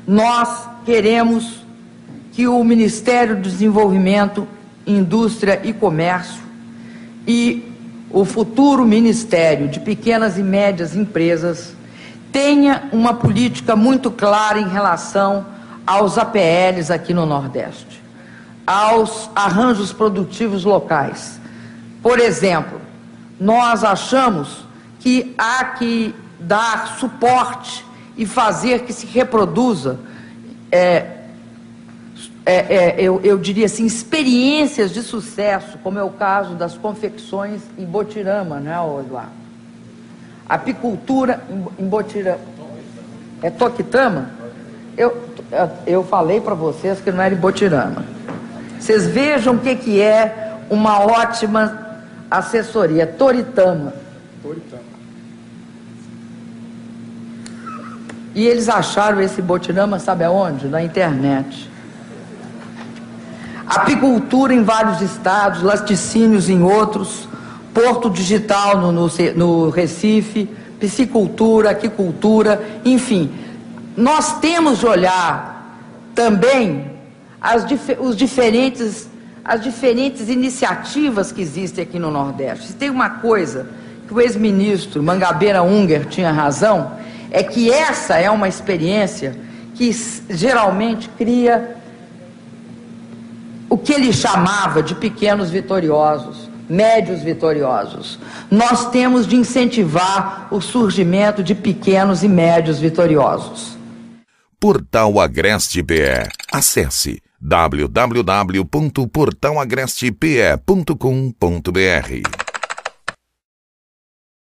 nós queremos que o Ministério do Desenvolvimento, Indústria e Comércio e o futuro Ministério de Pequenas e Médias Empresas tenha uma política muito clara em relação aos APLs aqui no Nordeste, aos arranjos produtivos locais. Por exemplo, nós achamos que há que dar suporte e fazer que se reproduza, eu diria assim, experiências de sucesso, como é o caso das confecções em Botirama, não é, Eduardo? Apicultura em Botirama. É Toquitama? Eu falei para vocês que não era em Botirama. Vocês vejam o que é uma ótima assessoria. Toritama. E eles acharam esse Botirama, sabe aonde? Na internet. Apicultura em vários estados, laticínios em outros, porto digital no Recife, piscicultura, aquicultura, enfim. Nós temos de olhar também as diferentes iniciativas que existem aqui no Nordeste. Se tem uma coisa que o ex-ministro Mangabeira Unger tinha razão, é que essa é uma experiência que geralmente cria o que ele chamava de pequenos vitoriosos, médios vitoriosos. Nós temos de incentivar o surgimento de pequenos e médios vitoriosos. Portal Agreste PE. Acesse www.portalagrestepe.com.br